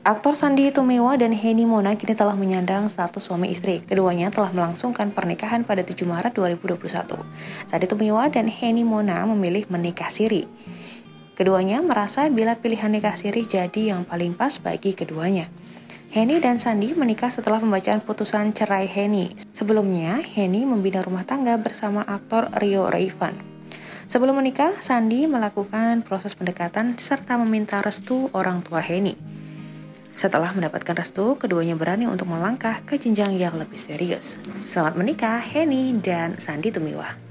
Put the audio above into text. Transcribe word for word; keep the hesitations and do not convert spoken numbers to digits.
Aktor Sandy Tumiwa dan Henny Mona kini telah menyandang status suami istri. Keduanya telah melangsungkan pernikahan pada tujuh Maret dua ribu dua puluh satu. Sandy Tumiwa dan Henny Mona memilih menikah siri. Keduanya merasa bila pilihan nikah siri jadi yang paling pas bagi keduanya. Henny dan Sandy menikah setelah pembacaan putusan cerai Henny. Sebelumnya, Henny membina rumah tangga bersama aktor Rio Raivan. Sebelum menikah, Sandy melakukan proses pendekatan serta meminta restu orang tua Henny. Setelah mendapatkan restu, keduanya berani untuk melangkah ke jenjang yang lebih serius. Selamat menikah, Henny dan Sandy Tumiwa.